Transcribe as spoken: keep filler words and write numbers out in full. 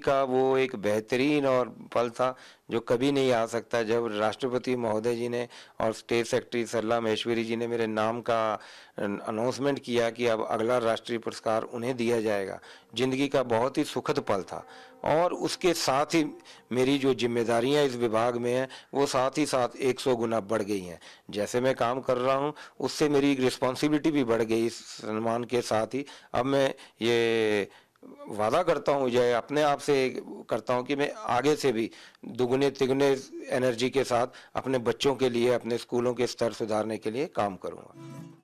का वो एक बेहतरीन और पल था जो कभी नहीं आ सकता, जब राष्ट्रपति महोदय जी ने और स्टेट सेक्रेटरी सरला महेश्वरी जी ने मेरे नाम का अनाउंसमेंट किया कि अब अगला राष्ट्रीय पुरस्कार उन्हें दिया जाएगा। ज़िंदगी का बहुत ही सुखद पल था और उसके साथ ही मेरी जो जिम्मेदारियां इस विभाग में हैं वो साथ ही साथ सौ गुना बढ़ गई हैं। जैसे मैं काम कर रहा हूं उससे मेरी रिस्पॉन्सिबिलिटी भी बढ़ गई इस सम्मान के साथ ही। अब मैं ये वादा करता हूँ, जो अपने आप से करता हूँ कि मैं आगे से भी दुगने तिगुने एनर्जी के साथ अपने बच्चों के लिए, अपने स्कूलों के स्तर सुधारने के लिए काम करूँगा।